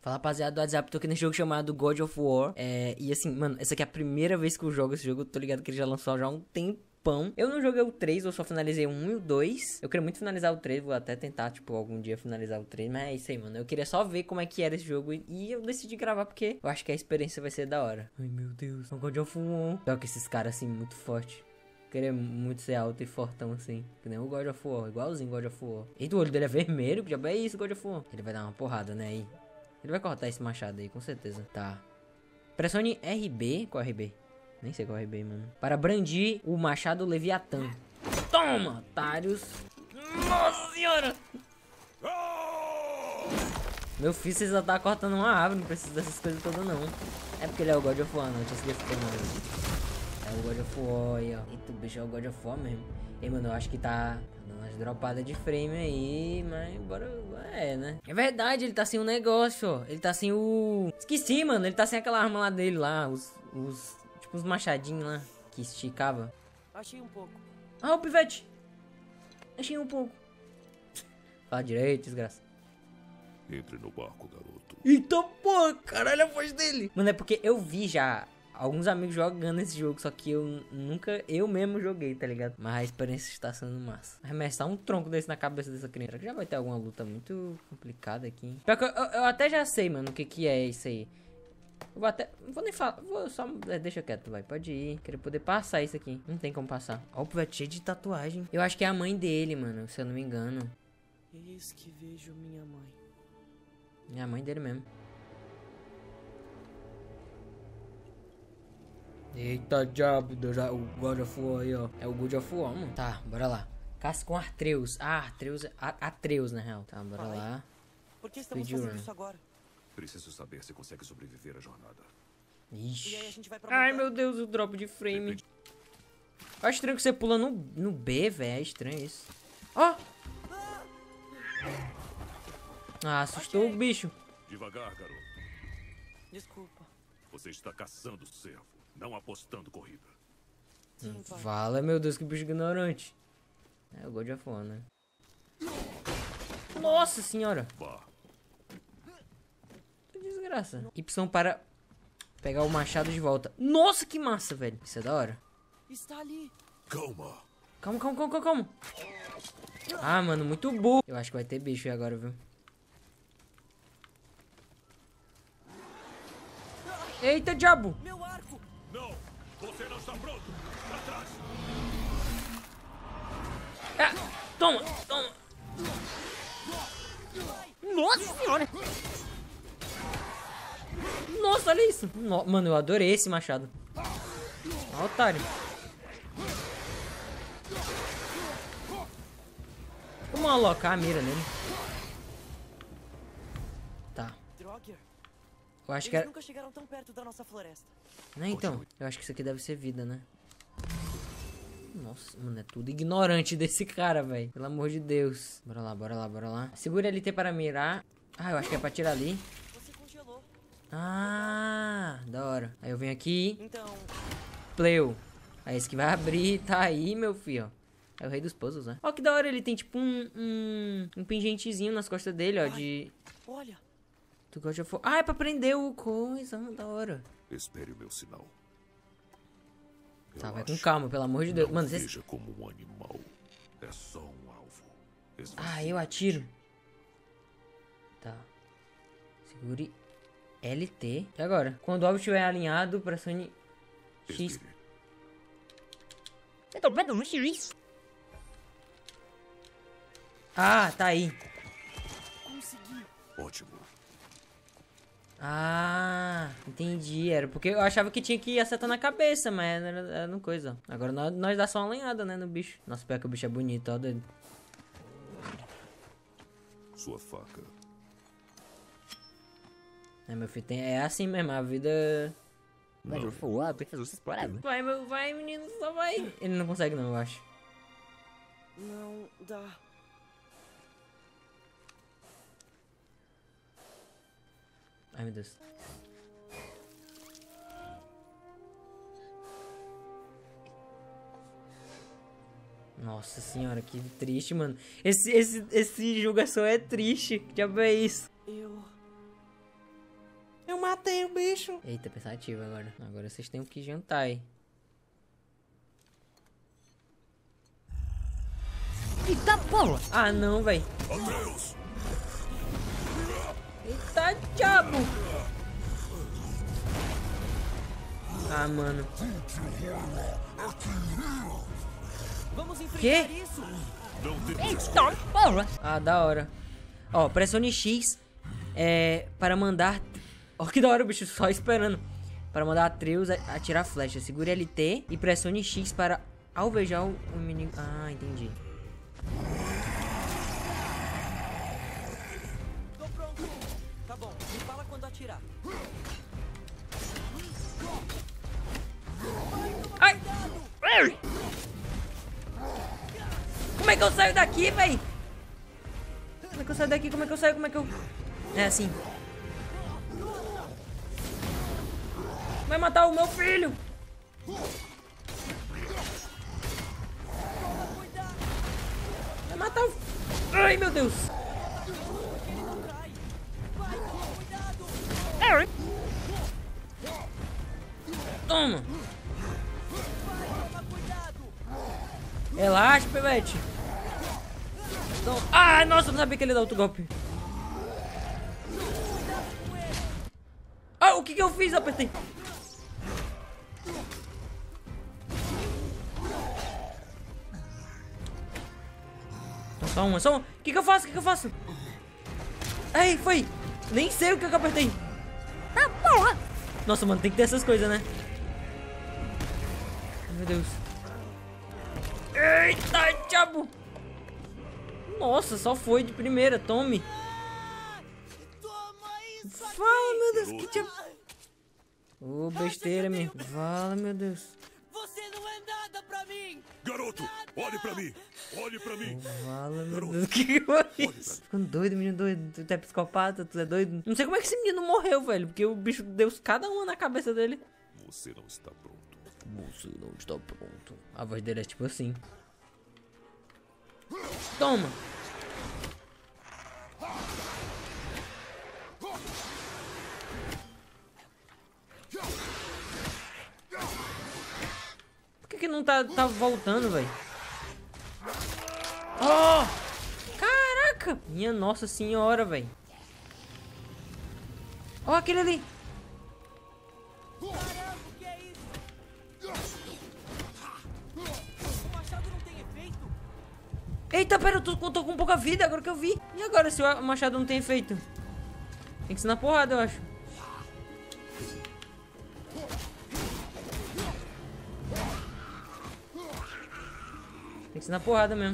Fala, rapaziada do WhatsApp, tô aqui nesse jogo chamado God of War. E assim, mano, essa aqui é a primeira vez que eu jogo esse jogo. Eu tô ligado que ele já lançou já há um tempão. Eu não joguei o 3, eu só finalizei o 1 e o 2. Eu queria muito finalizar o 3, vou até tentar, tipo, algum dia finalizar o 3. Mas é isso aí, mano. Eu queria só ver como é que era esse jogo e eu decidi gravar porque eu acho que a experiência vai ser da hora. Ai, meu Deus, é um God of War. Só que esses caras, assim, muito fortes. Queria muito ser alto e fortão assim. Que nem o God of War, igualzinho God of War. Eita, o olho dele é vermelho, que diabo é isso, God of War? Ele vai dar uma porrada, né, aí. Ele vai cortar esse machado aí, com certeza. Tá. Pressione RB. Qual é RB? Nem sei qual é RB, mano. Para brandir o machado Leviatã. Toma, otários. Nossa senhora. Meu filho, você já tá cortando uma árvore. Não precisa dessas coisas todas, não. É porque ele é o God of War, não. Tinha esquecido, não. É o God of War aí, ó. Eita, o bicho é o God of War mesmo. Ei, mano, eu acho que tá dando umas dropadas de frame aí, mas bora... É, né? É verdade, ele tá sem um negócio, ó. Ele tá sem o... Esqueci, mano. Ele tá sem aquela arma lá dele, lá. Tipo, os machadinhos lá, que esticava. Achei um pouco. Ah, o pivete. Achei um pouco. Fala direito, desgraça. Entre no barco, garoto. Eita, pô, caralho, a voz dele. Mano, é porque eu vi já... alguns amigos jogando esse jogo, só que eu mesmo joguei, tá ligado? Mas a experiência está sendo massa. Arremessar um tronco desse na cabeça dessa criança. Será que já vai ter alguma luta muito complicada aqui? Pior que eu até já sei, mano, o que é isso aí. Eu vou até... Não vou nem falar. Vou só... deixa quieto, vai. Pode ir. Queria poder passar isso aqui. Não tem como passar. Ó, o pivete cheio de tatuagem. Eu acho que é a mãe dele, mano, se eu não me engano. Eis que vejo minha mãe. É a mãe dele mesmo. Eita, diabo, o God of War aí, ó. É o God of War, mano. Tá, bora lá. Caça com Atreus. Ah, Atreus, Atreus, na real. Tá, bora lá. Por que estamos Speedrun. fazendo isso agora? Preciso saber se consegue sobreviver à jornada. Ixi. E aí a gente vai pra Ai, montanha? meu Deus, o drop de frame. Eu acho estranho que você pula no B, velho. É estranho isso. Ó! Ah, assustou o bicho. Devagar, garoto. Desculpa. Você está caçando cervo, não apostando corrida. Sim, pai. Fala, meu Deus, que bicho ignorante. É o God of War, né? Nossa senhora. Vá. Que desgraça. Y para pegar o machado de volta. Nossa, que massa, velho. Isso é da hora. Está ali. Calma. Calma. Ah, mano, muito burro. Eu acho que vai ter bicho aí agora, viu? Eita, diabo. Meu arco! Não! Você não está pronto! Pra trás! Ah, toma. Nossa senhora. Nossa, olha isso. Mano, eu adorei esse machado. Ó, otário. Vamos alocar a mira nele. Tá. Droger. Eu acho que Eles era... nunca chegaram tão perto da nossa floresta. Né, então? Eu acho que isso aqui deve ser vida, né? Nossa, mano, é tudo ignorante desse cara, velho. Pelo amor de Deus. Bora lá. Segura LT para mirar. Ah, eu acho que é pra tirar ali. Você congelou. Ah, da hora. Aí eu venho aqui. Então, Pleu. É esse que vai abrir. Tá aí, meu filho, ó. É o rei dos puzzles, né? Ó, que da hora. Ele tem tipo um pingentezinho nas costas dele, ó. De... olha. Do God of War. Ah, é pra prender o coisa. Da hora. Espere o meu sinal. Tá, Eu vai com acho. calma, pelo amor de Deus. Não Mano, você... veja como um animal. É só um alvo. Ah, eu atiro. Tá. Segure LT. E agora? Quando o alvo estiver alinhado, pressione X. Respire. Ah, tá aí. Consegui. Ótimo. Ah, entendi. Era porque eu achava que tinha que acertar na cabeça, mas era no coisa. Agora nós dá só uma lenhada, né, no bicho. Nossa, pior que o bicho é bonito, ó, doido. Sua faca. É, meu filho, é assim mesmo, a vida... Não. Vai, menino, só vai. Ele não consegue não, eu acho. Não dá. Ai, meu Deus. Nossa senhora, que triste, mano. Esse jogação é triste. Que diabo é isso? Eu matei o bicho. Eita, pensativo agora. Agora vocês têm que jantar aí. Eita porra! Ah, não, velho. Atreus! Eita diabo! Ah, mano. Vamos enfrentar Quê? isso. Não temos Eita porra! Ah, da hora. Ó, pressione X para mandar... Ó, que da hora o bicho só esperando. Para mandar Atreus atirar flecha. Segure LT e pressione X para alvejar o inimigo. Ah, entendi. Tô pronto. Tá bom, me fala quando atirar. Ai! Como é que eu saio daqui, véi? Como é que eu saio daqui? Como é que eu saio? Como é que eu... É assim. Vai matar o meu filho! Vai matar o... Ai, meu Deus! Toma! Relaxa, pivete! Então... Ah, nossa, eu não sabia que ele ia dar outro golpe. Ah, o que que eu fiz? Eu apertei. Só uma, só uma. O que que eu faço? O que que eu faço? Ei, foi! Nem sei o que eu apertei. Ah, porra! Nossa, mano, tem que ter essas coisas, né? Meu Deus. Eita, diabo! Nossa, só foi de primeira, tome. Fala, meu Deus, que diabo. Ô, besteira, meu. Fala, meu Deus. Você não é nada pra mim. Garoto, olhe pra mim! Olhe pra mim! Fala, meu Deus, o que foi isso? Ficando doido, menino doido. Tu é psicopata, tu é doido. Não sei como é que esse menino morreu, velho. Porque o bicho deu cada uma na cabeça dele. Você não está pronto. Você não está pronto. A voz dele é tipo assim. Toma! Por que não tá voltando, velho? Oh! Caraca! Minha nossa senhora, velho. Ó, aquele ali. Caramba, o que é isso? O machado não tem efeito? Eita, pera, eu tô com pouca vida agora que eu vi. E agora se o machado não tem efeito? Tem que ser na porrada, eu acho. Tem que ser na porrada mesmo.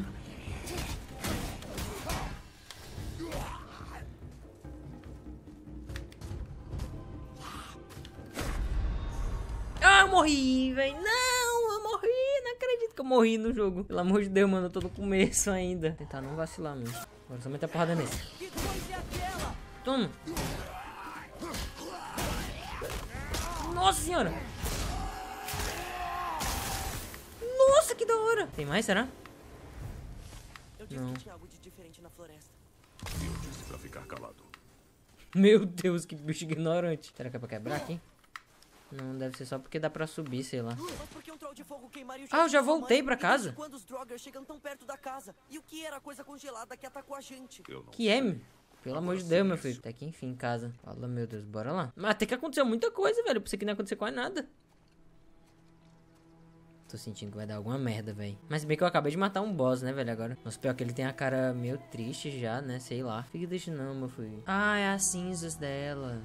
Ah, eu morri, velho. Não, eu morri. Não acredito que eu morri no jogo. Pelo amor de Deus, mano. Eu tô no começo ainda. Vou tentar não vacilar, mano. Agora só meter a porrada nesse. Que coisa é aquela? Toma. Nossa senhora. Nossa, que da hora. Tem mais, será? Eu disse Não. que tinha algo de diferente na floresta. Eu disse pra ficar calado. Meu Deus, que bicho ignorante. Será que é pra quebrar aqui? Não, deve ser só porque dá pra subir, sei lá. Mas por que um troll de fogo queimaria o Ah, eu já jardim da voltei mãe? pra E casa. desde quando os Draugr chegam tão perto da casa? E o que era a coisa congelada que atacou a gente? Eu não Que é, meu? Pelo amor de Deus, meu filho. Até que enfim, casa. Fala, meu Deus, bora lá. Mas até que aconteceu muita coisa, velho. Eu pensei que não ia acontecer quase nada. Tô sentindo que vai dar alguma merda, velho. Mas bem que eu acabei de matar um boss, né, velho, agora. Nossa, pior que ele tem a cara meio triste já, né, sei lá. Fica triste não, meu filho. Ah, é as cinzas dela.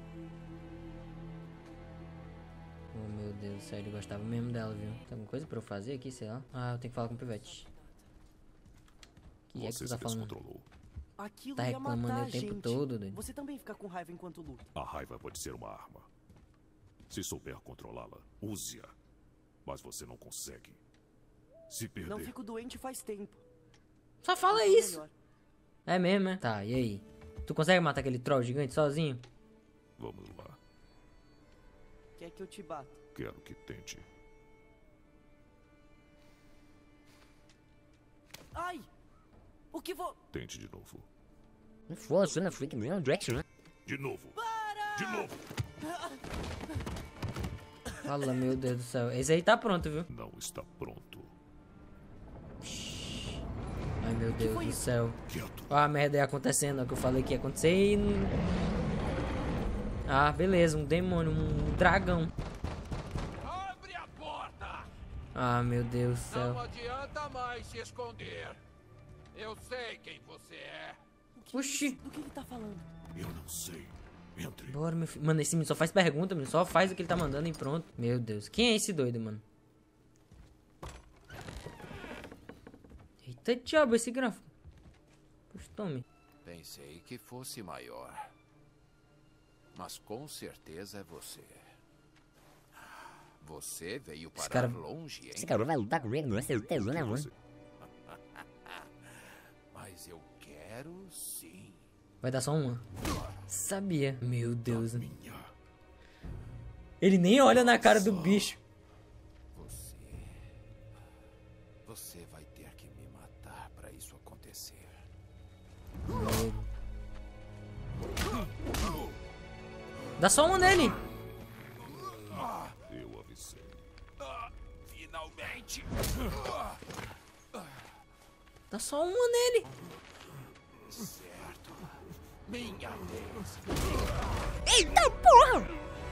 Oh, meu Deus, sério, eu gostava mesmo dela, viu? Tem alguma coisa pra eu fazer aqui, sei lá? Ah, eu tenho que falar com o Pivete. Que é que Você tu tá se falando? descontrolou. Aquilo Tá ia reclamando matar aí a o tempo gente. todo, doido. Você também fica com raiva enquanto luta. A raiva pode ser uma arma. Se souber controlá-la, use-a. Mas você não consegue. Se perder, Não fico doente faz tempo. Só fala Tô isso. melhor. É mesmo, é? Tá, e aí? Tu consegue matar aquele troll gigante sozinho? vamos lá. Quer que eu te bata? Quero que tente. Ai! O que vou... Tente de novo. Não fosse, né? Freak mesmo, Drex, né? De novo. Para! De novo. Fala, meu Deus do céu. Esse aí tá pronto, viu? Não está pronto. Ai, meu Deus do céu. Quieto. Ó a merda aí acontecendo, ó, que eu falei que ia acontecer e... Ah, beleza, um demônio, um dragão. Abre a porta! Ah, meu Deus do Não céu. adianta mais se esconder. Eu sei quem você é. Oxi. Do que ele tá falando? Eu não sei. Entre. Bora, meu filho. Mano, esse menino só faz pergunta, menino. Só faz o que ele tá mandando e pronto. Meu Deus. Quem é esse doido, mano? Eita diabo, esse gráfico. Poxa, tome. Pensei que fosse maior. Mas com certeza é você. Você veio parar cara- longe, hein? Esse cara vai lutar comigo, com certeza, né, mano? Você. Mas eu quero sim. Vai dar só uma. Sabia. Meu Deus. Minha. Ele nem olha na cara do bicho. Você vai ter que me matar pra isso acontecer. Dá só uma nele. Eu avisei. Finalmente! Dá só uma nele. Certo. Minha vez. Eita porra!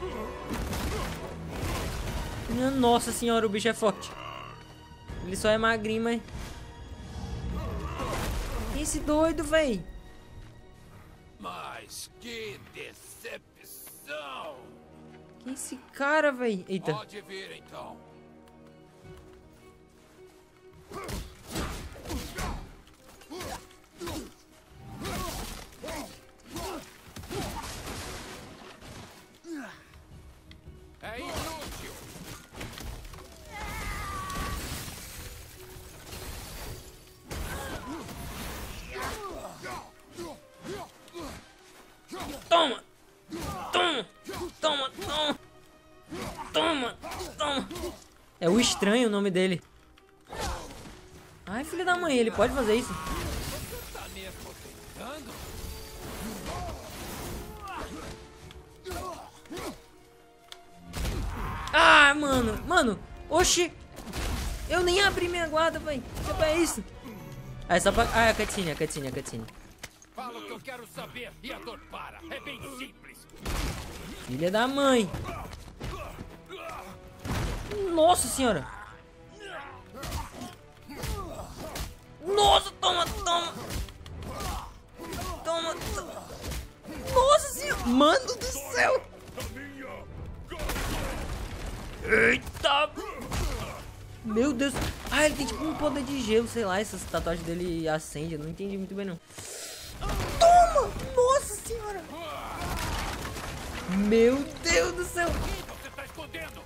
Minha nossa senhora, o bicho é forte. Ele só é magrinho, mas... Quem é esse doido, véi? Mas que decepção! Quem é esse cara, véi? Eita. Pode vir então. É inútil! Toma! Toma! Toma! Toma! Toma! Toma! É o Estranho o nome dele. Ai, filho da mãe, ele pode fazer isso? Tá mesmo tentando? Ah, mano! Mano! Oxi! Eu nem abri minha guarda, véi. Que é isso? Ah, é só pra... Ah, é a cutscene, a cutscene, a cutscene. Fala o que eu quero saber e a dor para. É bem simples. Filha da mãe. Nossa senhora. Nossa, toma, toma. Toma, toma. Nossa senhora. Mano do céu. Eita. Meu Deus. Ah, ele tem tipo um poder de gelo, sei lá. Essas tatuagens dele acendem. Eu não entendi muito bem, não. Toma. Nossa senhora. Meu Deus do céu. Você tá escondendo?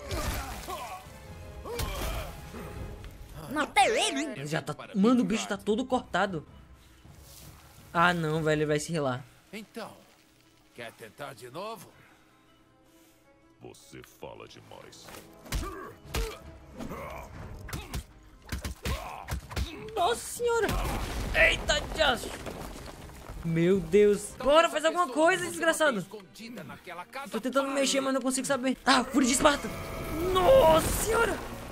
Matei ele! Ele já tá... Mano, o bicho tá todo cortado. Ah, não, velho. Ele vai se relar. Então, quer tentar de novo? Você fala demais. Nossa senhora. Eita, Josh. Meu Deus. Bora, faz alguma coisa, desgraçado. Escondida naquela casa. Tô tentando mexer, mas não consigo saber. Ah, fúria de Esparta. Nossa senhora.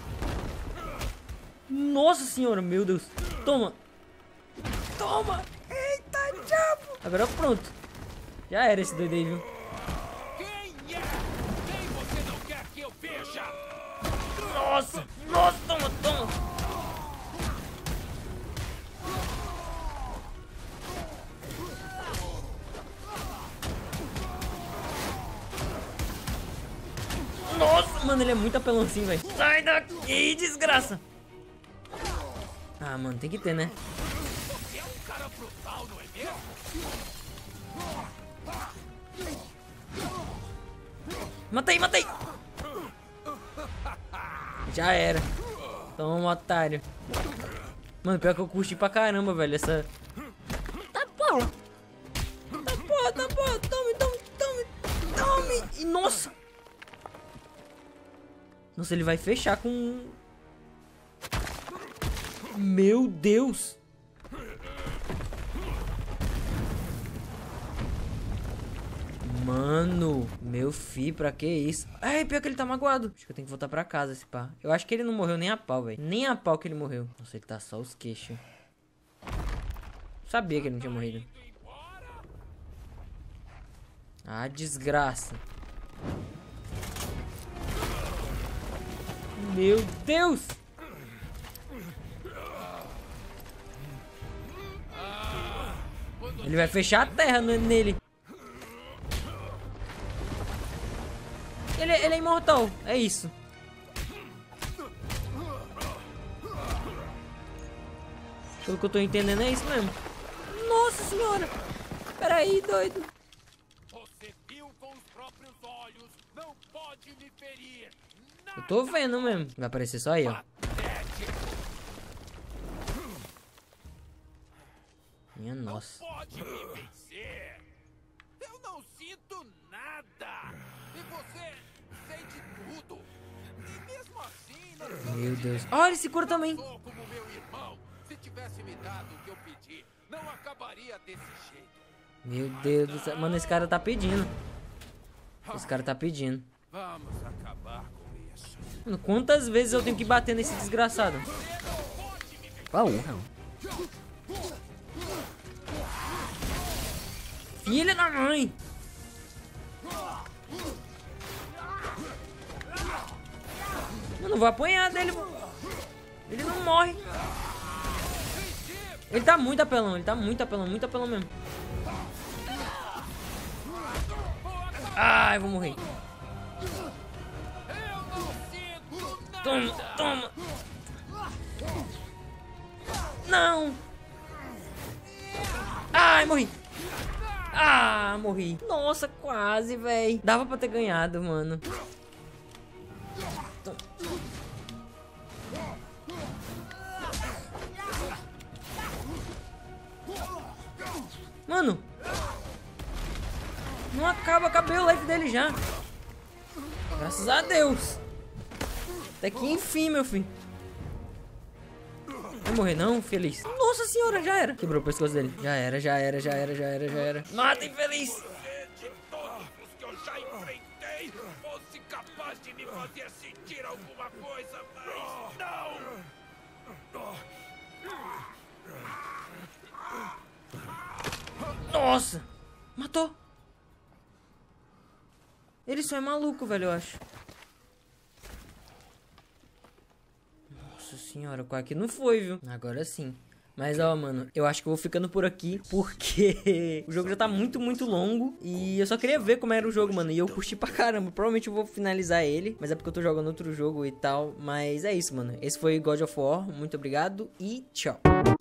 Nossa senhora, meu Deus. Toma. Toma. Eita, diabo. Agora pronto. Já era esse doido aí, viu? Quem é? Quem você não quer que eu veja? Nossa. Nossa, toma, toma. Nossa, mano, ele é muito apelãozinho, velho. Sai daqui, desgraça. Ah, mano, tem que ter, né? É um cara brutal, não é mesmo? Matei, matei. Já era. Toma, otário. Mano, pior que eu curti pra caramba, velho, essa... Tá porra. Tá porra, tá porra. Tome, tome, tome, tome. E, nossa. Nossa, ele vai fechar com... Meu Deus. Mano, meu filho, pra que isso? Ai, pior que ele tá magoado. Acho que eu tenho que voltar pra casa, esse pá. Eu acho que ele não morreu nem a pau, velho. Nem a pau que ele morreu. Nossa, ele tá só os queixos. Sabia que ele não tinha morrido. Ah, desgraça. Meu Deus! Ele vai fechar a terra nele. Ele é imortal, é isso. Pelo que eu tô entendendo é isso mesmo. Nossa senhora! Peraí, doido. Você viu com os próprios olhos, não pode me ferir. Eu tô vendo mesmo. Vai aparecer só aí, ó. Minha nossa. Pode me vencer. Eu não sinto nada. E você sente tudo. E mesmo assim, não Meu Deus. Olha, ele se cura também. sou como meu irmão. Se tivesse me dado o que eu pedi, não acabaria desse jeito. Meu Deus do céu. Mano, esse cara tá pedindo. Esse cara tá pedindo. Vamos acabar com isso. Mano, quantas vezes eu tenho que bater nesse desgraçado? Qual? Filha da mãe! Eu não vou apanhar dele. Ele não morre. Ele tá muito apelão, muito apelão mesmo. Ai, vou morrer. Toma, toma. Não. Ai, morri. Ah, morri. Nossa, quase, velho. Dava pra ter ganhado, mano. Mano. Não acaba, acabei o life dele já. Graças a Deus. Até que enfim, meu filho. Vai morrer não, feliz. Nossa senhora, já era. Quebrou o pescoço dele. Já era. Mata, infeliz. De todos os que eu já enfrentei, fosse capaz de me fazer sentir alguma coisa, mas não. Nossa. Matou. Ele só é maluco, velho, eu acho. Nossa senhora, quase que não foi, viu? Agora sim. Mas, ó, mano, eu acho que eu vou ficando por aqui, porque o jogo já tá muito longo. E eu só queria ver como era o jogo, mano. E eu curti pra caramba. Provavelmente eu vou finalizar ele, mas é porque eu tô jogando outro jogo e tal. Mas é isso, mano. Esse foi God of War. Muito obrigado e tchau.